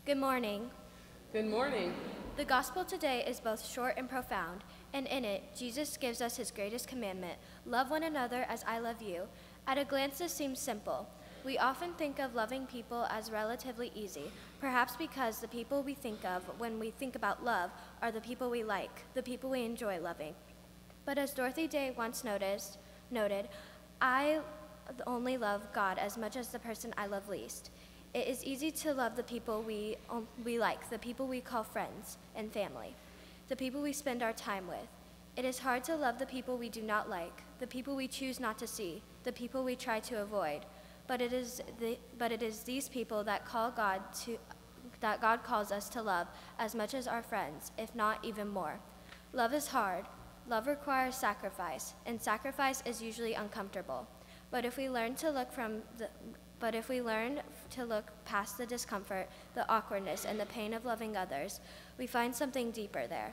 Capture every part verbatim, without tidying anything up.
Good morning. Good morning. The gospel today is both short and profound, and in it, Jesus gives us his greatest commandment, love one another as I love you. At a glance, this seems simple. We often think of loving people as relatively easy, perhaps because the people we think of when we think about love are the people we like, the people we enjoy loving. But as Dorothy Day once noticed, noted, I only love God as much as the person I love least. It is easy to love the people we, um, we like, the people we call friends and family, the people we spend our time with. It is hard to love the people we do not like, the people we choose not to see, the people we try to avoid. But it is the, but it is these people that call God to, that God calls us to love as much as our friends, if not even more. Love is hard. Love requires sacrifice, and sacrifice is usually uncomfortable. But if we learn to look from the But if we learn to look past the discomfort, the awkwardness, and the pain of loving others, we find something deeper there.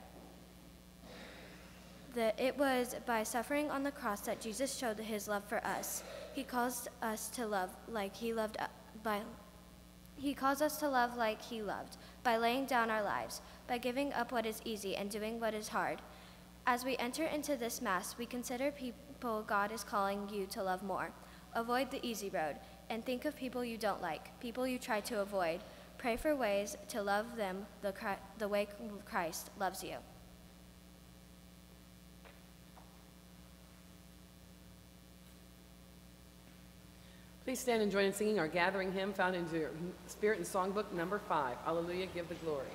The, it was by suffering on the cross that Jesus showed his love for us. He calls us to love like he loved by He calls us to love like he loved, by laying down our lives, by giving up what is easy and doing what is hard. As we enter into this Mass, we consider people God is calling you to love more. Avoid the easy road, and think of people you don't like, people you try to avoid. Pray for ways to love them the, the way Christ loves you. Please stand and join in singing our gathering hymn found in your Spirit and Songbook number five. Hallelujah, give the glory.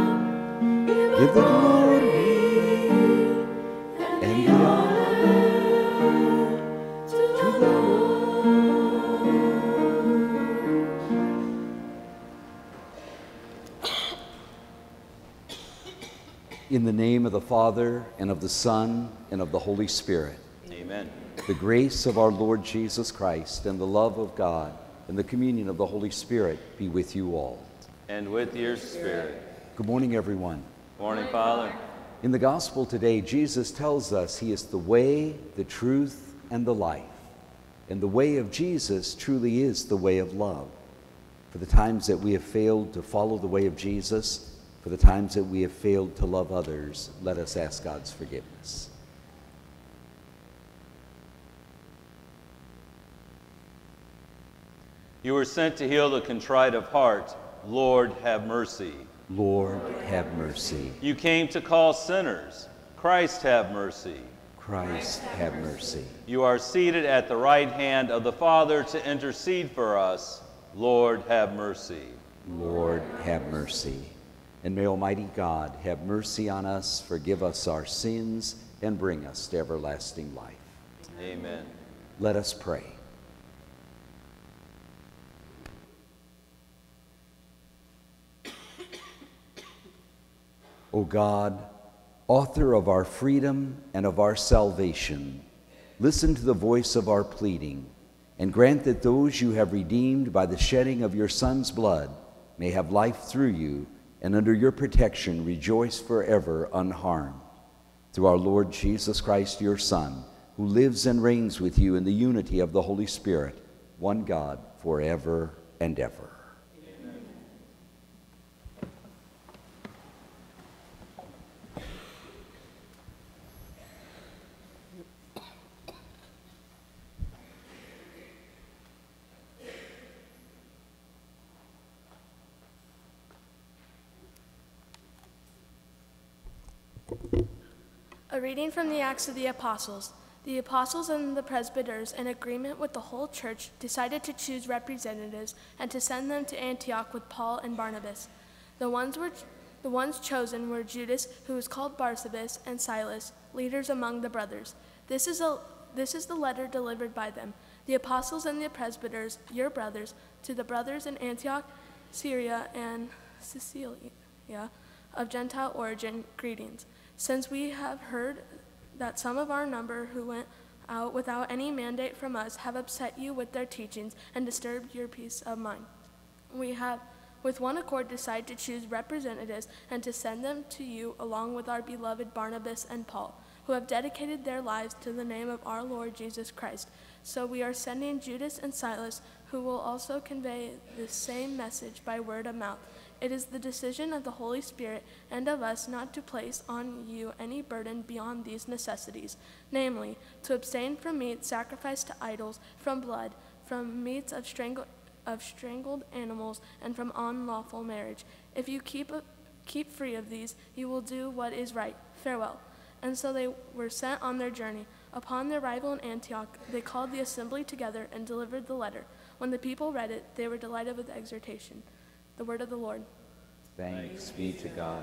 Give the glory and the honor In the name of the Father, and of the Son, and of the Holy Spirit. Amen. The grace of our Lord Jesus Christ, and the love of God, and the communion of the Holy Spirit be with you all. And with your spirit. Good morning, everyone. Morning, Father. In the Gospel today, Jesus tells us he is the way, the truth, and the life. And the way of Jesus truly is the way of love. For the times that we have failed to follow the way of Jesus, for the times that we have failed to love others, let us ask God's forgiveness. You were sent to heal the contrite of heart. Lord, have mercy. Lord, have mercy. You came to call sinners. Christ, have mercy. Christ, have mercy. You are seated at the right hand of the Father to intercede for us. Lord, have mercy. Lord, have mercy. And may Almighty God have mercy on us, forgive us our sins, and bring us to everlasting life. Amen. Let us pray. O God, author of our freedom and of our salvation, listen to the voice of our pleading, and grant that those you have redeemed by the shedding of your Son's blood may have life through you, and under your protection rejoice forever unharmed. Through our Lord Jesus Christ, your Son, who lives and reigns with you in the unity of the Holy Spirit, one God, forever and ever. Amen. A reading from the Acts of the Apostles. The apostles and the presbyters, in agreement with the whole church, decided to choose representatives and to send them to Antioch with Paul and Barnabas. The ones, were, the ones chosen were Judas, who was called Barsabas, and Silas, leaders among the brothers. This is, a, this is the letter delivered by them. The apostles and the presbyters, your brothers, to the brothers in Antioch, Syria, and Cilicia, of Gentile origin, greetings. Since we have heard that some of our number who went out without any mandate from us have upset you with their teachings and disturbed your peace of mind, we have with one accord decided to choose representatives and to send them to you along with our beloved Barnabas and Paul, who have dedicated their lives to the name of our Lord Jesus Christ. So we are sending Judas and Silas, who will also convey the same message by word of mouth. It is the decision of the Holy Spirit and of us not to place on you any burden beyond these necessities, namely, to abstain from meat sacrificed to idols, from blood, from meats of, strangle, of strangled animals, and from unlawful marriage. If you keep, a, keep free of these, you will do what is right. Farewell. And so they were sent on their journey. Upon their arrival in Antioch, they called the assembly together and delivered the letter. When the people read it, they were delighted with the exhortation. The word of the Lord. Thanks be to God.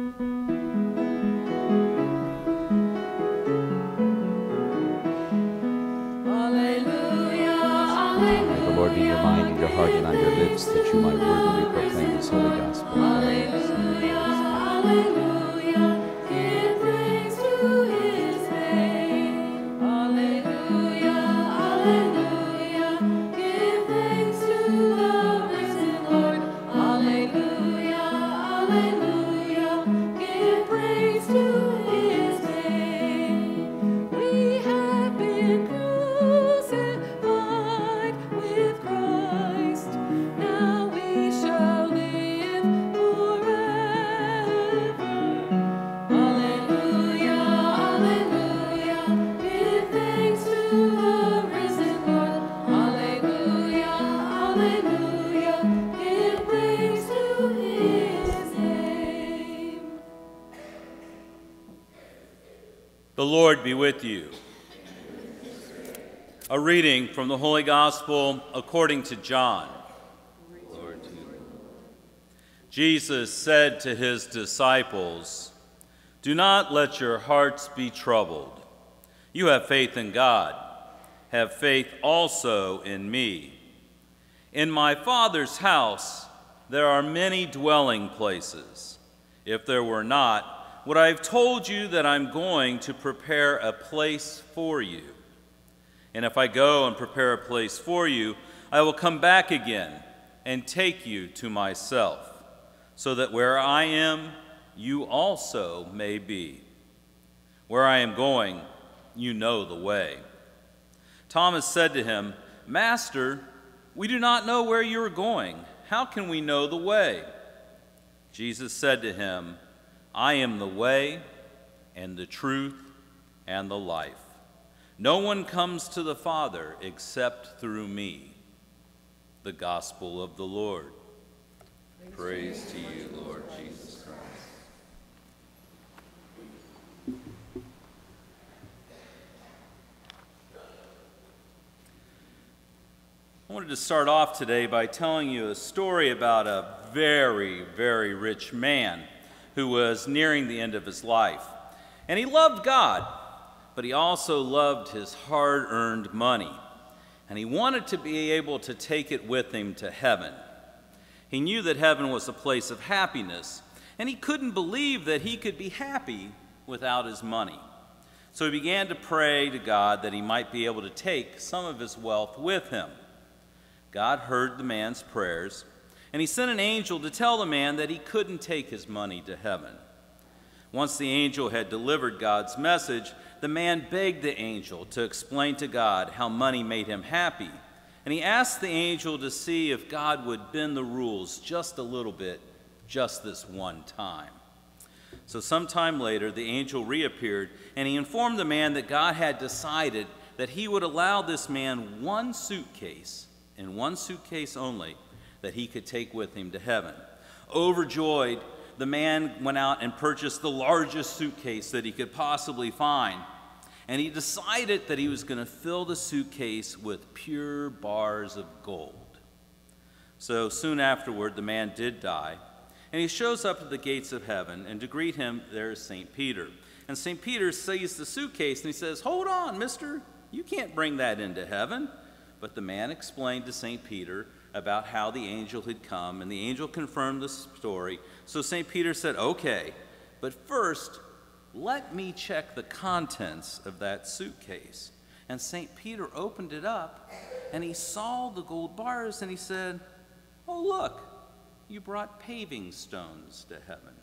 May the Lord be in your mind, in your heart, and on your lips, that you might worthily proclaim His holy gospel. The Lord be with you. A reading from the Holy Gospel according to John. Lord, to you. Jesus said to his disciples, "Do not let your hearts be troubled. You have faith in God. Have faith also in me. In my Father's house there are many dwelling places. If there were not, would I have told you that I'm going to prepare a place for you? And if I go and prepare a place for you, I will come back again and take you to myself, so that where I am, you also may be. Where I am going, you know the way." Thomas said to him, "Master, we do not know where you are going. How can we know the way?" Jesus said to him, "I am the way and the truth and the life. No one comes to the Father except through me." The Gospel of the Lord. Praise, Praise to you, Lord Jesus Christ. I wanted to start off today by telling you a story about a very, very rich man who was nearing the end of his life. And he loved God, but he also loved his hard-earned money. And he wanted to be able to take it with him to heaven. He knew that heaven was a place of happiness, and he couldn't believe that he could be happy without his money. So he began to pray to God that he might be able to take some of his wealth with him. God heard the man's prayers, and he sent an angel to tell the man that he couldn't take his money to heaven. Once the angel had delivered God's message, the man begged the angel to explain to God how money made him happy, and he asked the angel to see if God would bend the rules just a little bit, just this one time. So sometime later, the angel reappeared, and he informed the man that God had decided that he would allow this man one suitcase, and one suitcase only, that he could take with him to heaven. Overjoyed, the man went out and purchased the largest suitcase that he could possibly find. And he decided that he was going to fill the suitcase with pure bars of gold. So soon afterward, the man did die. And he shows up at the gates of heaven, and to greet him, there is Saint Peter. And Saint Peter sees the suitcase, and he says, "Hold on, mister, you can't bring that into heaven." But the man explained to Saint Peter about how the angel had come, and the angel confirmed the story. So Saint Peter said, "Okay, but first, let me check the contents of that suitcase." And Saint Peter opened it up, and he saw the gold bars, and he said, "Oh, look, you brought paving stones to heaven."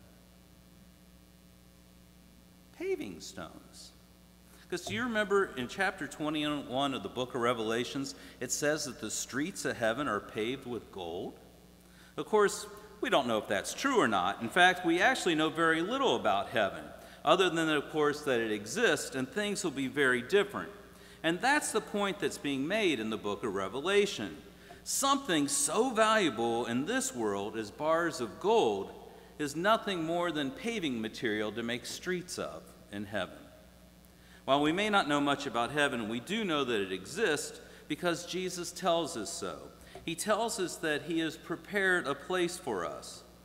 Paving stones. Because do you remember in chapter twenty-one of the book of Revelations, it says that the streets of heaven are paved with gold? Of course, we don't know if that's true or not. In fact, we actually know very little about heaven, other than, of course, that it exists and things will be very different. And that's the point that's being made in the book of Revelation. Something so valuable in this world as bars of gold is nothing more than paving material to make streets of in heaven. While we may not know much about heaven, we do know that it exists because Jesus tells us so. He tells us that he has prepared a place for us.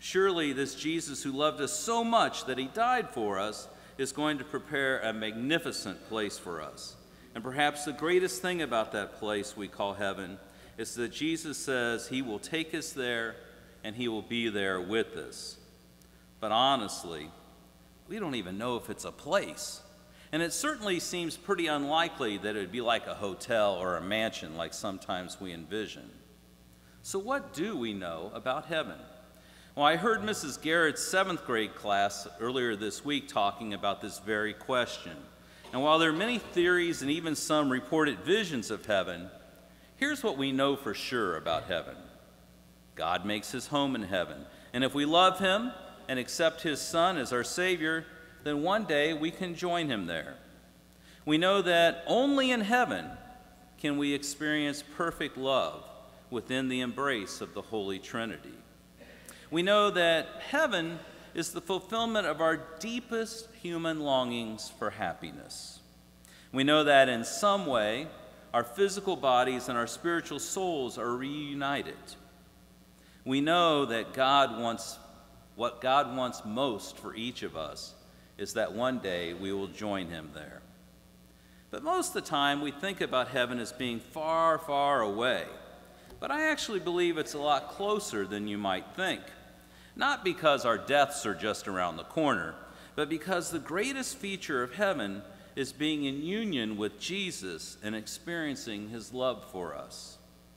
Surely this Jesus who loved us so much that he died for us is going to prepare a magnificent place for us. And perhaps the greatest thing about that place we call heaven is that Jesus says he will take us there and he will be there with us. But honestly, we don't even know if it's a place. And it certainly seems pretty unlikely that it would be like a hotel or a mansion like sometimes we envision. So what do we know about heaven? Well, I heard Missus Garrett's seventh grade class earlier this week talking about this very question. And while there are many theories and even some reported visions of heaven, here's what we know for sure about heaven. God makes his home in heaven. And if we love him and accept his Son as our Savior, then one day we can join him there. We know that only in heaven can we experience perfect love within the embrace of the Holy Trinity. We know that heaven is the fulfillment of our deepest human longings for happiness. We know that in some way, our physical bodies and our spiritual souls are reunited. We know that God wants, what God wants most for each of us is that one day we will join him there. But most of the time we think about heaven as being far, far away. But I actually believe it's a lot closer than you might think. Not because our deaths are just around the corner, but because the greatest feature of heaven is being in union with Jesus and experiencing his love for us.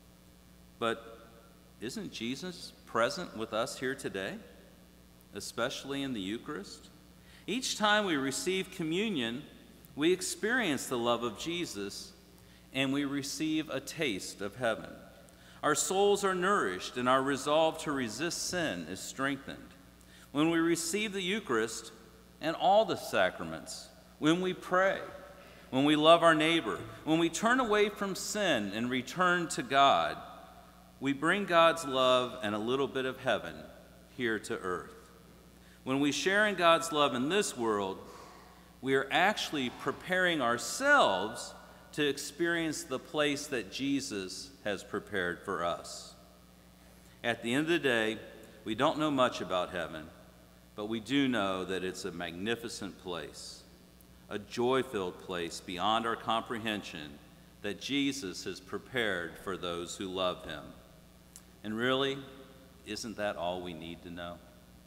But isn't Jesus present with us here today, especially in the Eucharist? Each time we receive communion, we experience the love of Jesus and we receive a taste of heaven. Our souls are nourished and our resolve to resist sin is strengthened. When we receive the Eucharist and all the sacraments, when we pray, when we love our neighbor, when we turn away from sin and return to God, we bring God's love and a little bit of heaven here to earth. When we share in God's love in this world, we are actually preparing ourselves to experience the place that Jesus has prepared for us. At the end of the day, we don't know much about heaven, but we do know that it's a magnificent place, a joy-filled place beyond our comprehension that Jesus has prepared for those who love him. And really, isn't that all we need to know?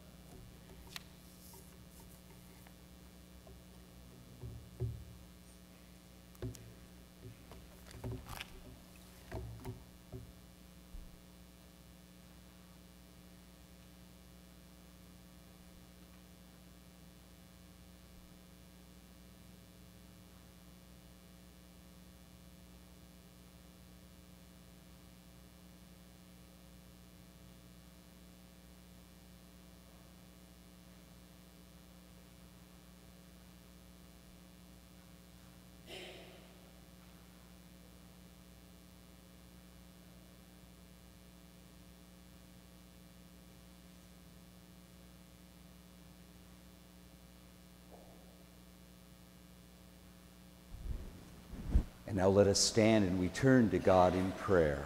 And now let us stand and we turn to God in prayer.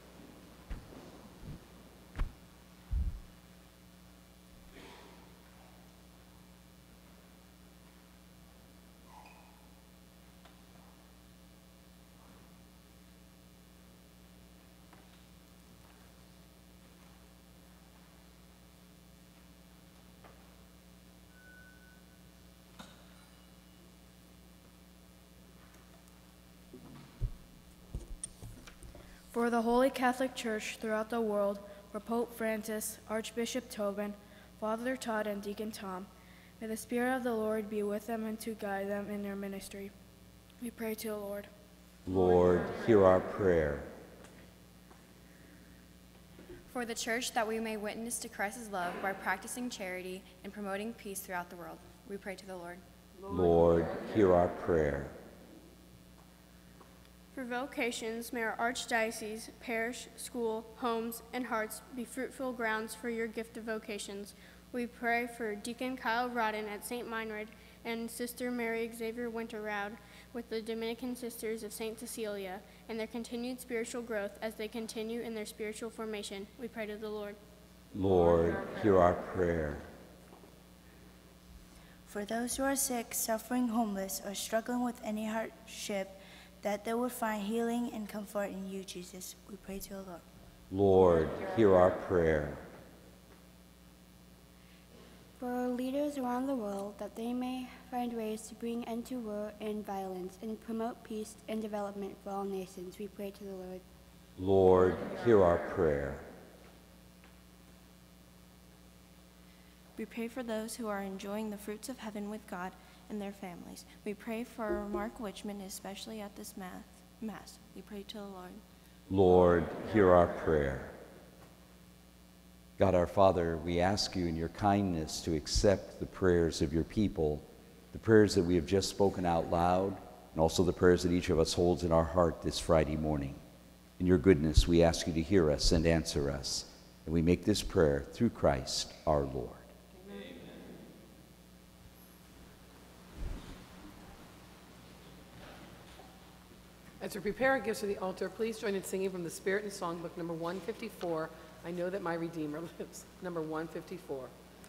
For the Holy Catholic Church throughout the world, for Pope Francis, Archbishop Tobin, Father Todd, and Deacon Tom, may the Spirit of the Lord be with them and to guide them in their ministry. We pray to the Lord. Lord, hear our prayer. For the Church, that we may witness to Christ's love by practicing charity and promoting peace throughout the world. We pray to the Lord. Lord, hear our prayer. For vocations, may our archdiocese, parish, school, homes, and hearts be fruitful grounds for your gift of vocations. We pray for Deacon Kyle Rodden at Saint Meinrad and Sister Mary Xavier Winter-Roud with the Dominican Sisters of Saint Cecilia and their continued spiritual growth as they continue in their spiritual formation. We pray to the Lord. Lord, hear our prayer. For those who are sick, suffering, homeless, or struggling with any hardship, that they would find healing and comfort in you, Jesus, we pray to the Lord. Lord, hear our prayer. For our leaders around the world, that they may find ways to bring end to war and violence and promote peace and development for all nations, we pray to the Lord. Lord, hear our prayer. We pray for those who are enjoying the fruits of heaven with God and their families. We pray for Mark Wichman, especially at this mass. mass. We pray to the Lord. Lord, hear our prayer. God our Father, we ask you in your kindness to accept the prayers of your people, the prayers that we have just spoken out loud, and also the prayers that each of us holds in our heart this Friday morning. In your goodness, we ask you to hear us and answer us, and we make this prayer through Christ our Lord. As we prepare our gifts for the altar, please join in singing from the Spirit and Songbook, number one fifty-four, I Know That My Redeemer Lives, number one fifty-four.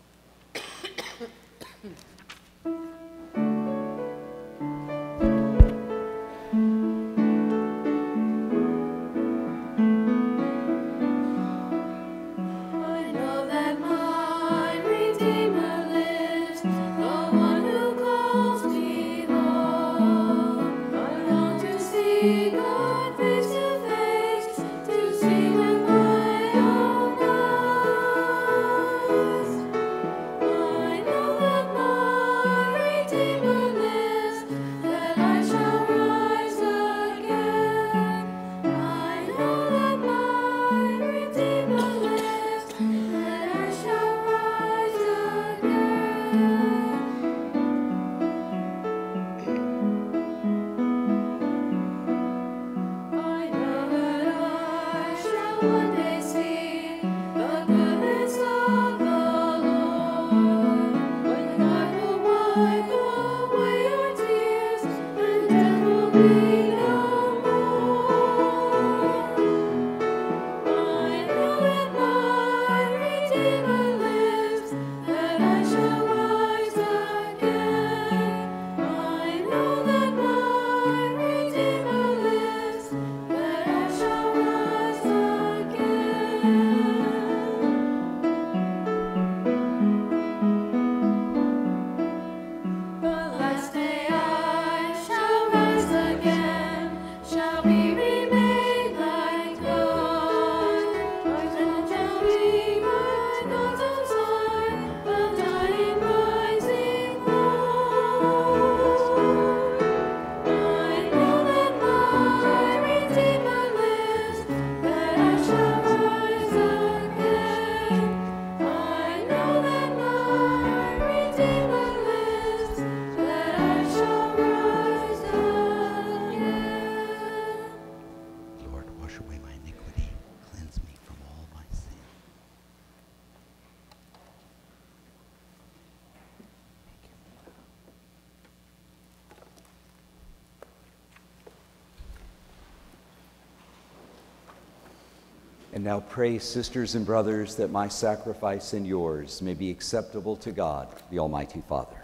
And now pray, sisters and brothers, that my sacrifice and yours may be acceptable to God, the Almighty Father.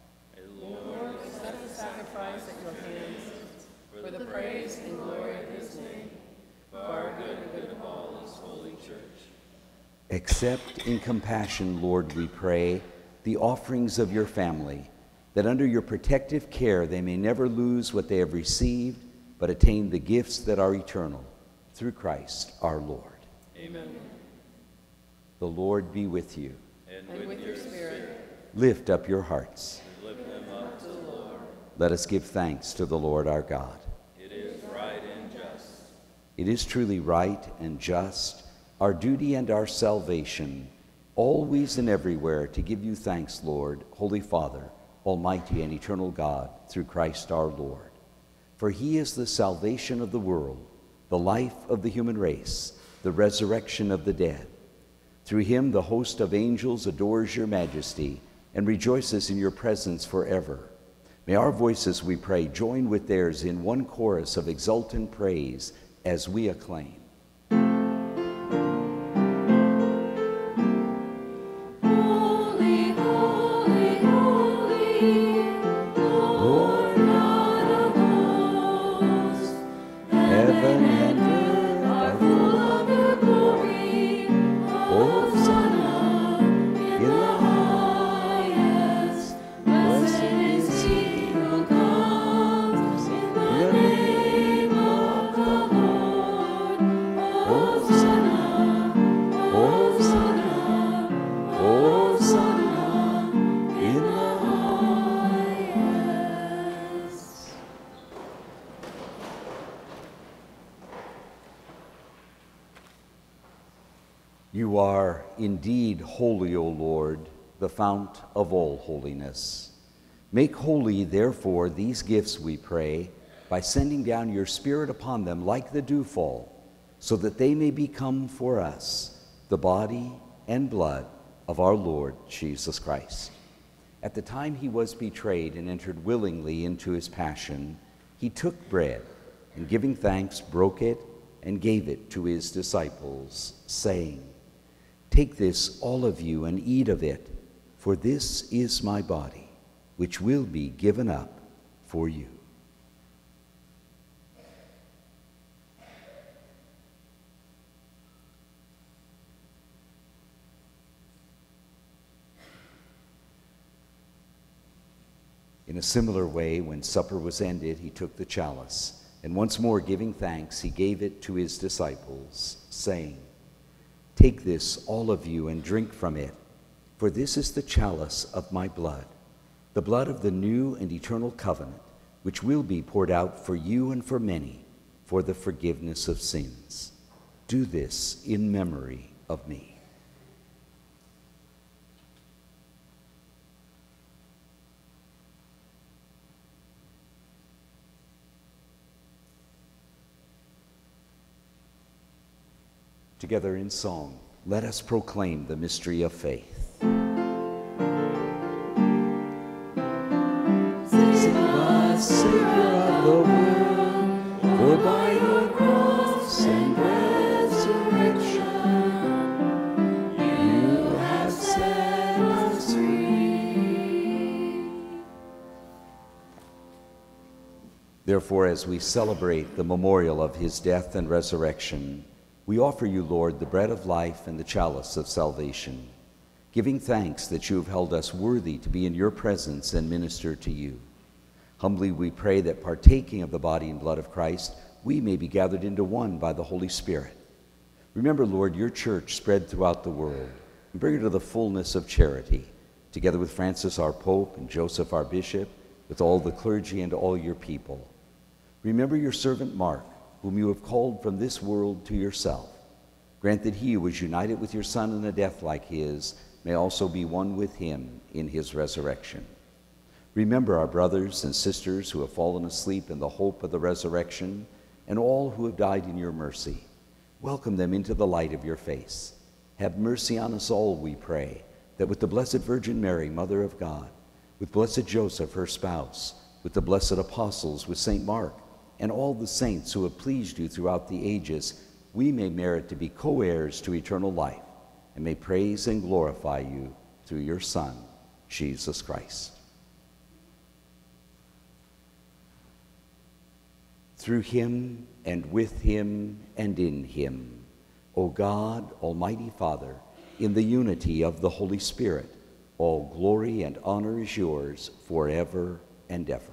Lord, accept the sacrifice at your hands for the praise and glory of his name, for our good and good of all his holy church. Accept in compassion, Lord, we pray, the offerings of your family, that under your protective care they may never lose what they have received, but attain the gifts that are eternal, through Christ our Lord. Amen. The Lord be with you. And, and with, with your spirit. Lift up your hearts. Lift them up to the Lord. Let us give thanks to the Lord our God. It is right and just. It is truly right and just, our duty and our salvation, always and everywhere to give you thanks, Lord, Holy Father, Almighty and eternal God, through Christ our Lord. For he is the salvation of the world, the life of the human race, the resurrection of the dead. Through him the host of angels adores your majesty and rejoices in your presence forever. May our voices, we pray, join with theirs in one chorus of exultant praise as we acclaim. You are indeed holy, O Lord, the fount of all holiness. Make holy, therefore, these gifts, we pray, by sending down your Spirit upon them like the dewfall, so that they may become for us the body and blood of our Lord Jesus Christ. At the time he was betrayed and entered willingly into his passion, he took bread, and giving thanks, broke it and gave it to his disciples, saying, "Take this, all of you, and eat of it, for this is my body, which will be given up for you." In a similar way, when supper was ended, he took the chalice, and once more giving thanks, he gave it to his disciples, saying, "Take this, all of you, and drink from it, for this is the chalice of my blood, the blood of the new and eternal covenant, which will be poured out for you and for many for the forgiveness of sins. Do this in memory of me." Together in song, let us proclaim the mystery of faith. Save us, Savior of the world, for by your cross and resurrection you have set us free. Therefore, as we celebrate the memorial of his death and resurrection, we offer you, Lord, the bread of life and the chalice of salvation, giving thanks that you have held us worthy to be in your presence and minister to you. Humbly we pray that, partaking of the body and blood of Christ, we may be gathered into one by the Holy Spirit. Remember, Lord, your church spread throughout the world, and bring her to the fullness of charity, together with Francis our Pope and Joseph our Bishop, with all the clergy and all your people. Remember your servant Mark, whom you have called from this world to yourself. Grant that he who was united with your Son in a death like his may also be one with him in his resurrection. Remember our brothers and sisters who have fallen asleep in the hope of the resurrection, and all who have died in your mercy. Welcome them into the light of your face. Have mercy on us all, we pray, that with the Blessed Virgin Mary, Mother of God, with blessed Joseph, her spouse, with the blessed apostles, with Saint Mark, and all the saints who have pleased you throughout the ages, we may merit to be co-heirs to eternal life, and may praise and glorify you through your Son, Jesus Christ. Through him, and with him, and in him, O God, Almighty Father, in the unity of the Holy Spirit, all glory and honor is yours forever and ever.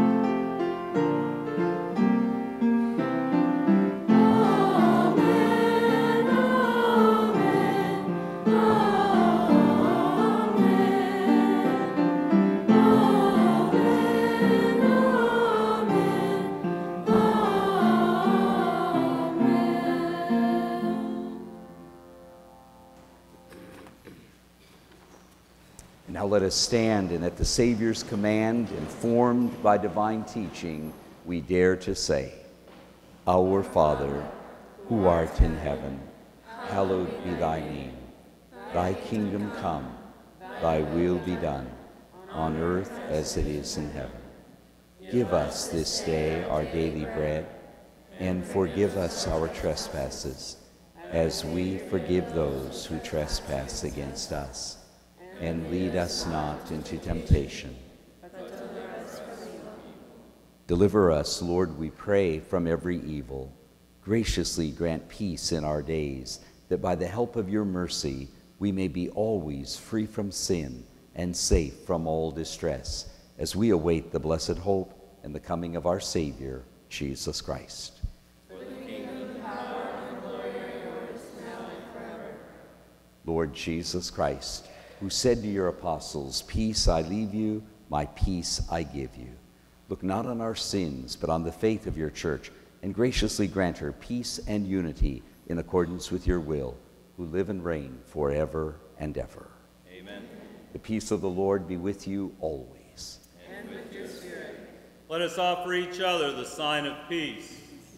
Now let us stand, and at the Savior's command, informed by divine teaching, we dare to say, Our Father, who art in heaven, hallowed be thy name. Thy kingdom come, thy will be done, on earth as it is in heaven. Give us this day our daily bread, and forgive us our trespasses, as we forgive those who trespass against us. And lead us not into temptation. Deliver us, Lord, we pray, from every evil. Graciously grant peace in our days, that by the help of your mercy we may be always free from sin and safe from all distress, as we await the blessed hope and the coming of our Savior, Jesus Christ. For the kingdom, power, and glory are yours, now and forever. Lord Jesus Christ, who said to your apostles, Peace I leave you, my peace I give you. Look not on our sins, but on the faith of your church, and graciously grant her peace and unity in accordance with your will, who live and reign forever and ever. Amen. The peace of the Lord be with you always. And with your spirit. Let us offer each other the sign of peace.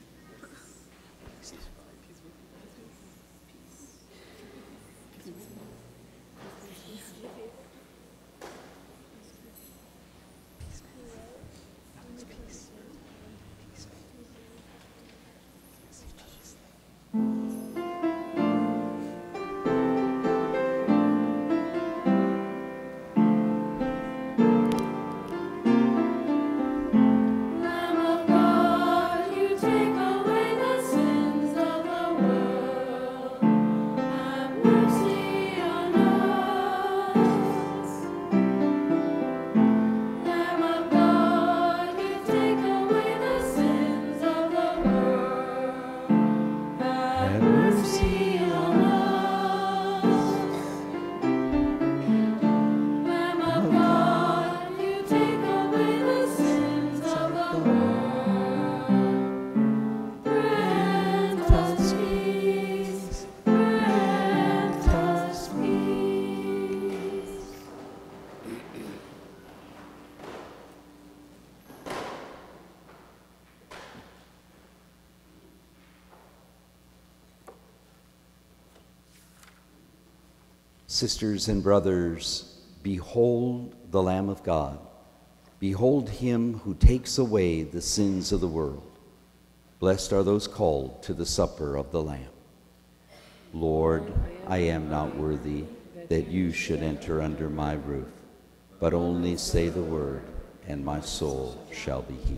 Sisters and brothers, behold the Lamb of God. Behold him who takes away the sins of the world. Blessed are those called to the supper of the Lamb. Lord, I am not worthy that you should enter under my roof, but only say the word, and my soul shall be healed.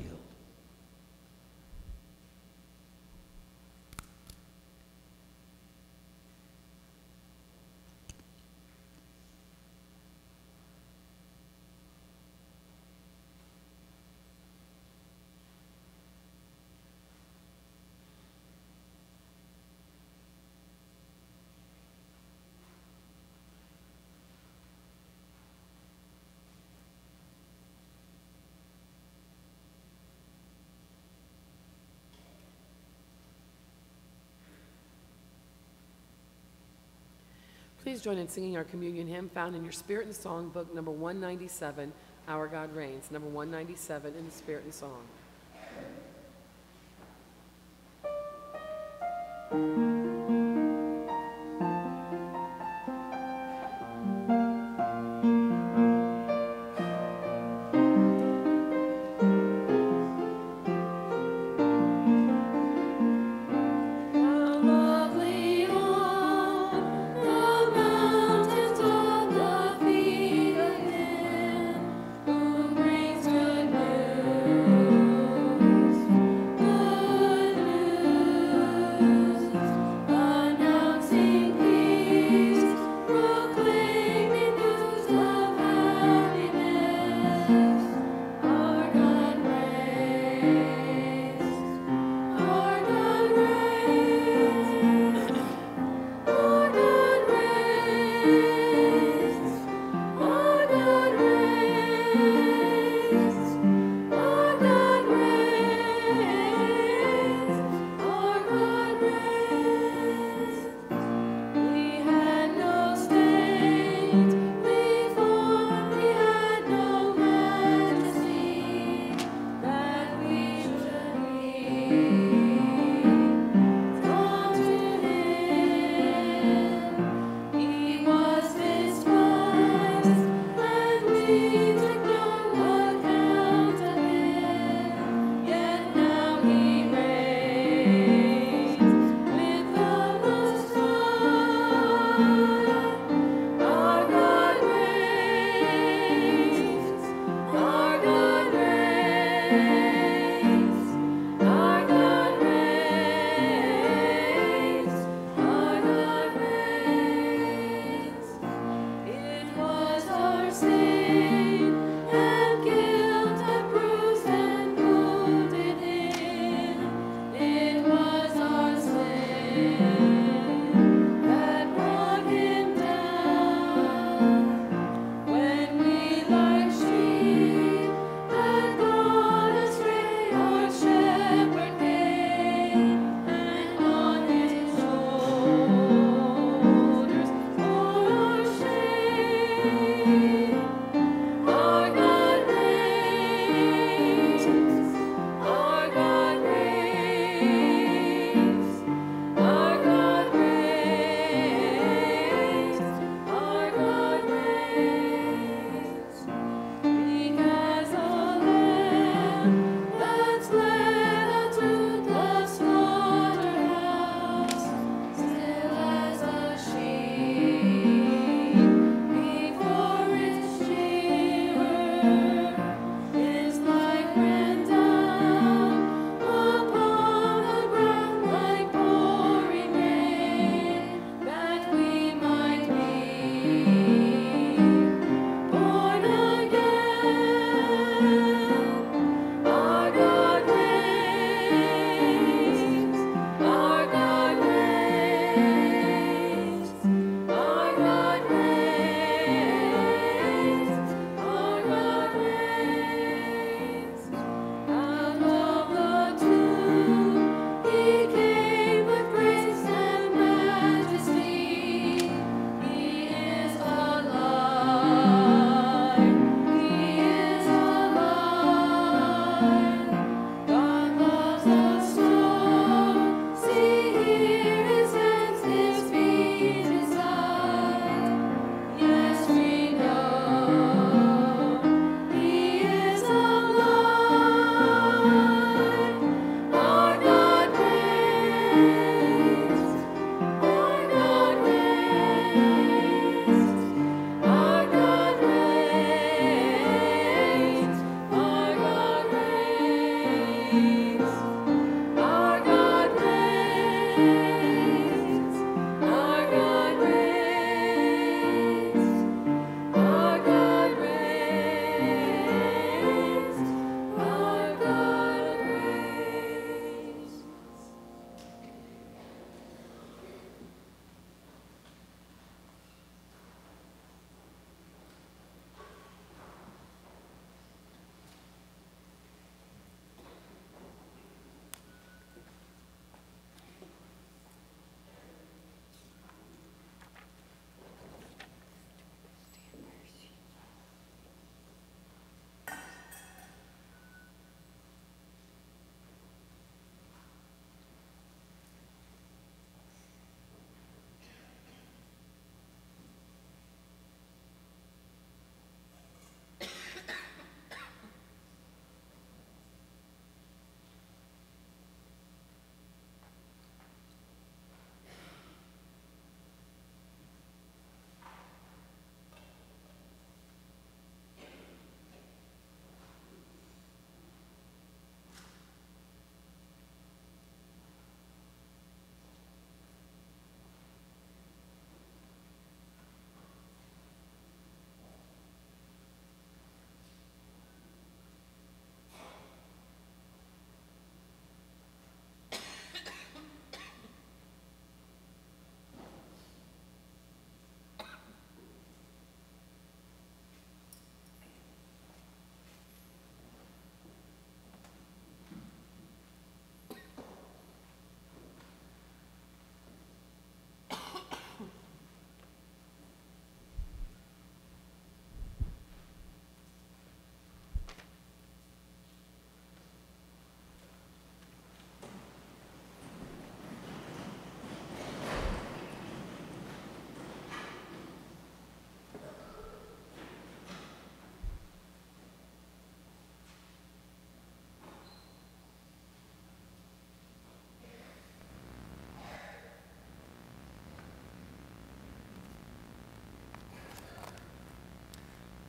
Please join in singing our communion hymn found in your Spirit and Song book, number one ninety-seven, Our God Reigns, number one ninety-seven in the Spirit and Song. Good news.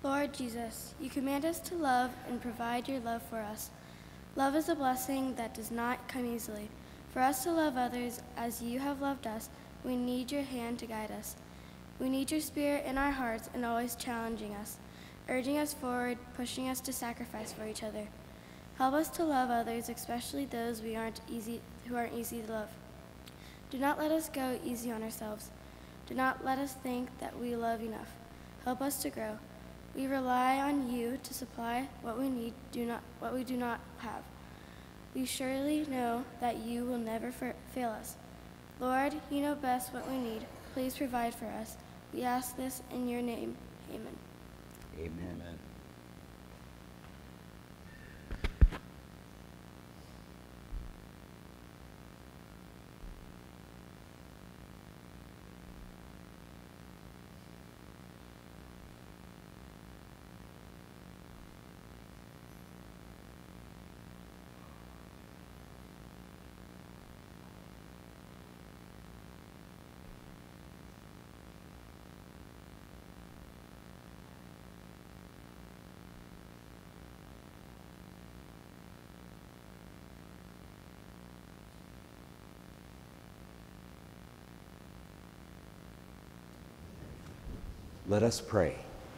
Lord Jesus, you command us to love and provide your love for us. Love is a blessing that does not come easily. For us to love others as you have loved us, we need your hand to guide us. We need your spirit in our hearts and always challenging us, urging us forward, pushing us to sacrifice for each other. Help us to love others, especially those we aren't easy, who aren't easy to love. Do not let us go easy on ourselves. Do not let us think that we love enough. Help us to grow. We rely on you to supply what we need, do not, what we do not have. We surely know that you will never fail us. Lord, you know best what we need. Please provide for us. We ask this in your name. Amen. Amen. Amen. Let us pray.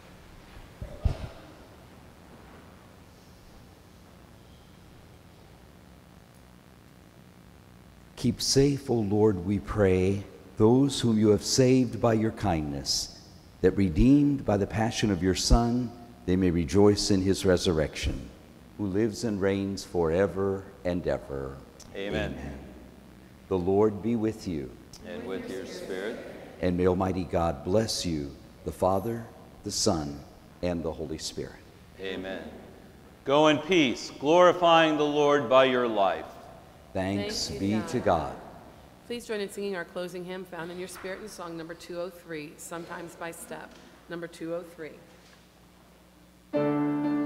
Keep safe, O Lord, we pray, those whom you have saved by your kindness, that redeemed by the passion of your Son, they may rejoice in his resurrection, who lives and reigns forever and ever. Amen. Amen. The Lord be with you. And with your spirit. And may Almighty God bless you, the Father, the Son, and the Holy Spirit. Amen. Go in peace, glorifying the Lord by your life. Thanks, Thank be you, God. to God. Please join in singing our closing hymn found in your spirit in song number two oh three, Sometimes by Step, number two oh three.